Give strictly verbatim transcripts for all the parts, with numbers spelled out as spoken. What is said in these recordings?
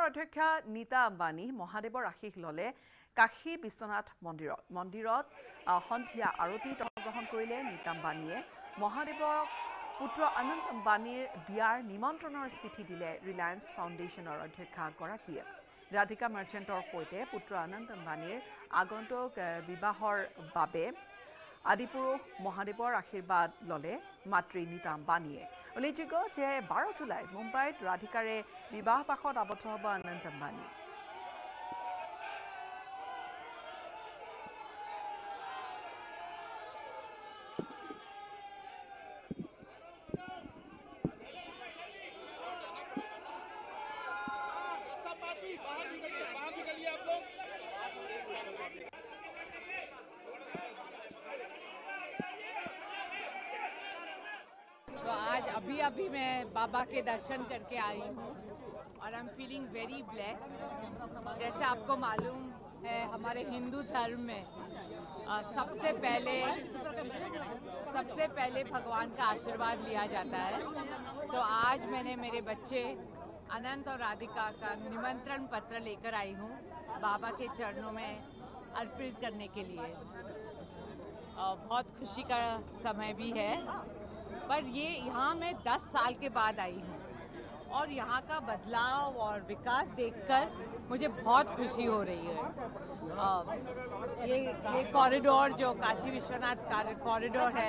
অধ্যক্ষা নীতা আম্বানী মহাদেৱৰ আশীষ ললে কাশী বিশ্বনাথ মন্দিৰত মন্দিৰত সন্ধিয়া আৰতিত অংশগ্ৰহণ কৰিলে নীতা আম্বানীয়ে মহাদেৱক পুত্ৰ অনন্ত আম্বানীৰ বিয়াৰ নিমন্ত্ৰণৰ চিঠি দিলে ৰিলায়েন্স ফাউণ্ডেশ্যনৰ অধ্যক্ষাগৰাকীয়ে ৰাধিকা মাৰ্চেণ্টৰ সৈতে পুত্ৰ অনন্ত আম্বানীৰ আগন্তুক বিবাহৰ বাবে আদিপুৰুষ মহাদেৱৰ আশীৰ্বাদ ললে মাতৃ নীতা আম্বানীয়ে উল্লেখযোগ্য যে বাৰ জুলাইত মুম্বাইত ৰাধিকাৰে বিবাহ পাশত আবদ্ধ হ'ব অনন্ত আম্বানী तो आज अभी अभी मैं बाबा के दर्शन करके आई हूँ और I am feeling very blessed. जैसे आपको मालूम है हमारे हिंदू धर्म में आ, सबसे पहले सबसे पहले भगवान का आशीर्वाद लिया जाता है। तो आज मैंने मेरे बच्चे अनंत और राधिका का निमंत्रण पत्र लेकर आई हूँ बाबा के चरणों में अर्पित करने के लिए। आ, बहुत खुशी का समय भी है, पर ये यहाँ मैं दस साल के बाद आई हूँ और यहाँ का बदलाव और विकास देखकर मुझे बहुत खुशी हो रही है। आ, ये ये कॉरिडोर जो काशी विश्वनाथ कॉरिडोर है,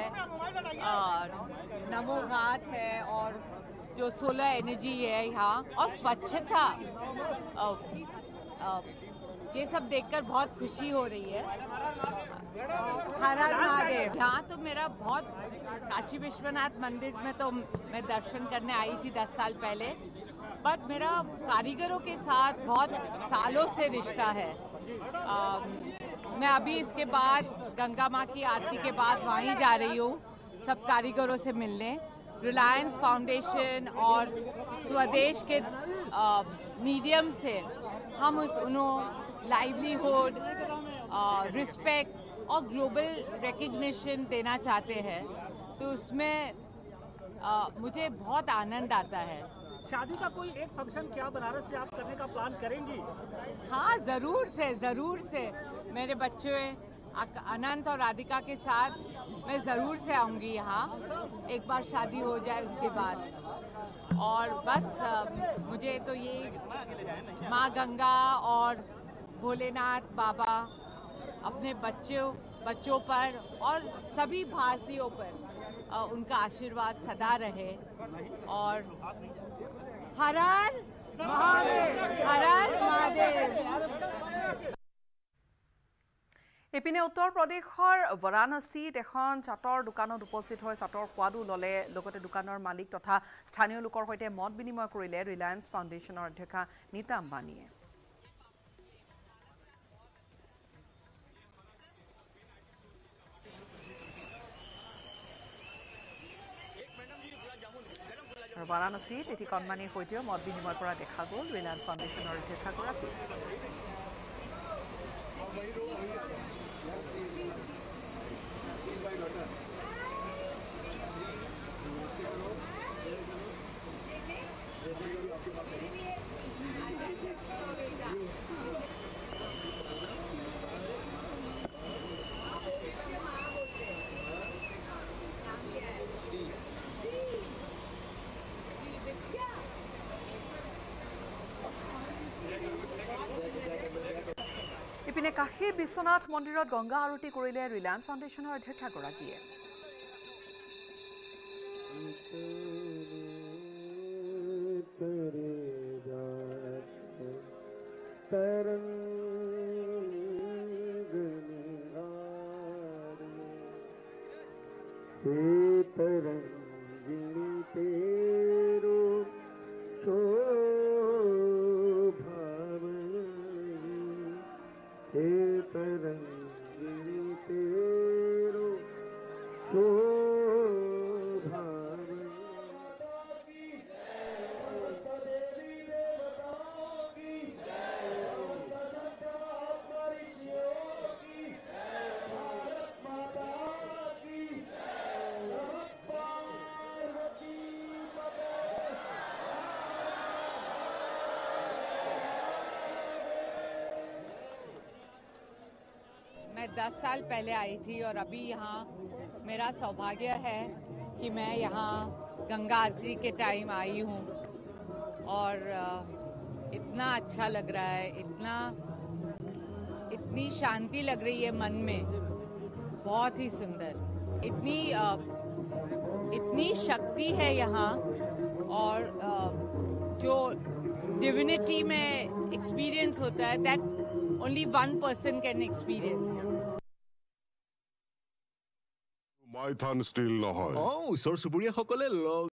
नमो घाट है और जो सोलर एनर्जी है यहाँ और स्वच्छता, आ, आ, ये सब देखकर बहुत खुशी हो रही है। हर हर महादेव। यहाँ तो मेरा बहुत काशी विश्वनाथ मंदिर में तो मैं दर्शन करने आई थी दस साल पहले, बट मेरा कारीगरों के साथ बहुत सालों से रिश्ता है। आ, मैं अभी इसके बाद गंगा माँ की आरती के बाद वहीं जा रही हूँ सब कारीगरों से मिलने। रिलायंस फाउंडेशन और स्वदेश के मीडियम से हम उस उन्हों लाइवलीहुड, रिस्पेक्ट और ग्लोबल रिकग्निशन देना चाहते हैं, तो उसमें आ, मुझे बहुत आनंद आता है। शादी का कोई एक फंक्शन क्या बनारस से आप करने का प्लान करेंगी? हाँ, ज़रूर से ज़रूर से मेरे बच्चे अनंत और राधिका के साथ मैं ज़रूर से आऊँगी यहाँ, एक बार शादी हो जाए उसके बाद। और बस आ, मुझे तो ये माँ गंगा और भोलेनाथ बाबा अपने बच्चों बच्चों पर और सभी भारतीयों पर आ, उनका आशीर्वाद सदा रहे। और हर हर महादेव, हर हर महादेव। ইপিনে উত্তৰ প্ৰদেশৰ বাৰাণসীত এখন চাটৰ দোকানত উপস্থিত হৈ চাটৰ সোৱাদো ললে লগতে দোকানৰ মালিক তথা স্থানীয় লোকৰ সৈতে মত বিনিময় কৰিলে ৰিলায়েন্স ফাউণ্ডেশ্যনৰ অধ্যক্ষা নীতা আম্বানীয়ে। বাৰাণসীত এটি কণমানিৰ সৈতেও মত বিনিময় কৰা দেখা গ'ল ৰিলায়েন্স ফাউণ্ডেশ্যনৰ অধ্যক্ষাগৰাকী। ইপিনে কাশী বিশ্বনাথ মন্দিৰত গংগা আৰতি কৰিলে ৰিলায়েন্স ফাউণ্ডেশ্যনৰ অধ্যক্ষাগৰাকীয়ে। मैं दस साल पहले आई थी और अभी यहाँ मेरा सौभाग्य है कि मैं यहाँ गंगा आरती के टाइम आई हूँ और इतना अच्छा लग रहा है, इतना इतनी शांति लग रही है मन में, बहुत ही सुंदर, इतनी इतनी शक्ति है यहाँ और जो डिविनिटी में एक्सपीरियंस होता है that only one person can experience. Maithon steel নহয় অ ওচৰ চুবুৰীয়াসকলে লগ